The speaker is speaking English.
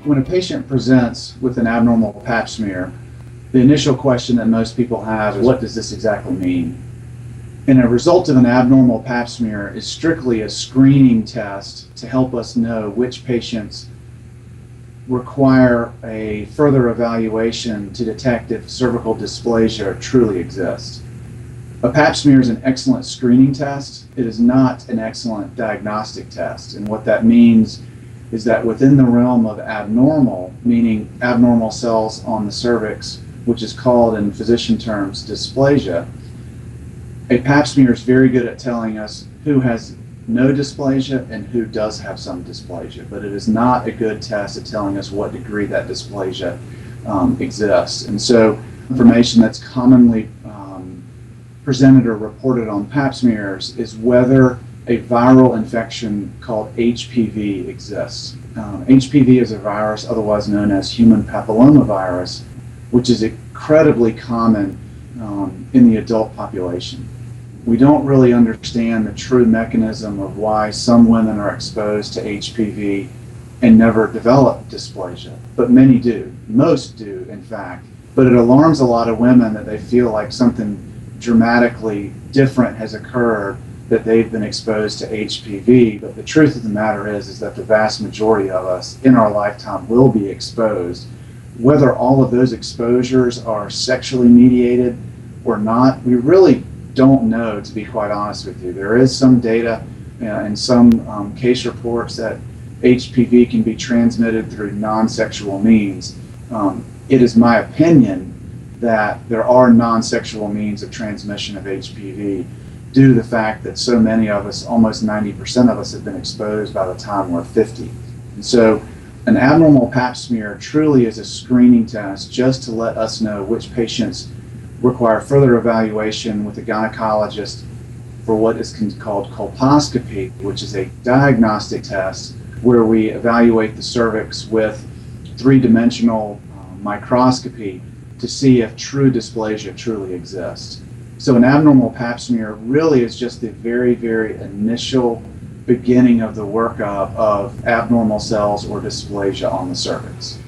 When a patient presents with an abnormal pap smear, the initial question that most people have is, what does this exactly mean? And a result of an abnormal pap smear is strictly a screening test to help us know which patients require a further evaluation to detect if cervical dysplasia truly exists. A pap smear is an excellent screening test. It is not an excellent diagnostic test. And what that means is that within the realm of abnormal, meaning abnormal cells on the cervix, which is called in physician terms dysplasia, a pap smear is very good at telling us who has no dysplasia and who does have some dysplasia, but it is not a good test at telling us what degree that dysplasia exists. And so information that's commonly presented or reported on pap smears is whether a viral infection called HPV exists. HPV is a virus otherwise known as human papilloma virus, which is incredibly common in the adult population. We don't really understand the true mechanism of why some women are exposed to HPV and never develop dysplasia, but many do. Most do, in fact. But it alarms a lot of women that they feel like something dramatically different has occurred, that they've been exposed to HPV. But the truth of the matter is that the vast majority of us in our lifetime will be exposed. Whether all of those exposures are sexually mediated or not, we really don't know, to be quite honest with you. There is some data and some case reports that HPV can be transmitted through non-sexual means. It is my opinion that there are non-sexual means of transmission of HPV due to the fact that so many of us, almost 90% of us, have been exposed by the time we're 50. And so an abnormal pap smear truly is a screening test just to let us know which patients require further evaluation with a gynecologist for what is called colposcopy, which is a diagnostic test where we evaluate the cervix with three-dimensional microscopy to see if true dysplasia truly exists. So an abnormal pap smear really is just the very, very initial beginning of the workup of abnormal cells or dysplasia on the cervix.